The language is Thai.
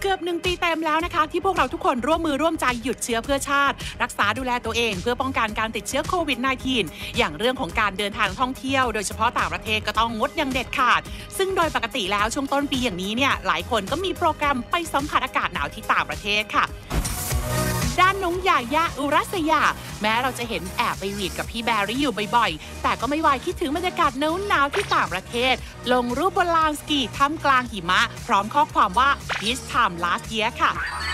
เกือบ1 ปีเต็มแล้วนะคะที่พวกเราทุกคนร่วมมือร่วมใจหยุดเชื้อเพื่อชาติรักษาดูแลตัวเองเพื่อป้องกันการติดเชื้อโควิด -19 อย่างเรื่องของการเดินทางท่องเที่ยวโดยเฉพาะต่างประเทศก็ต้องงดอย่างเด็ดขาดซึ่งโดยปกติแล้วช่วงต้นปีอย่างนี้เนี่ยหลายคนก็มีโปรแกรมไปสัมผัสอากาศหนาวที่ต่างประเทศค่ะด้านน้องยายาอุรัสยาแม้เราจะเห็นแอบไปหวีดกับพี่แบรี่อยู่บ่อยๆแต่ก็ไม่วายคิดถึงบรรยากาศหนาวที่ต่างประเทศลงรูปบนลานสกีท่ามกลางหิมะพร้อมข้อความว่า this time last year ค่ะ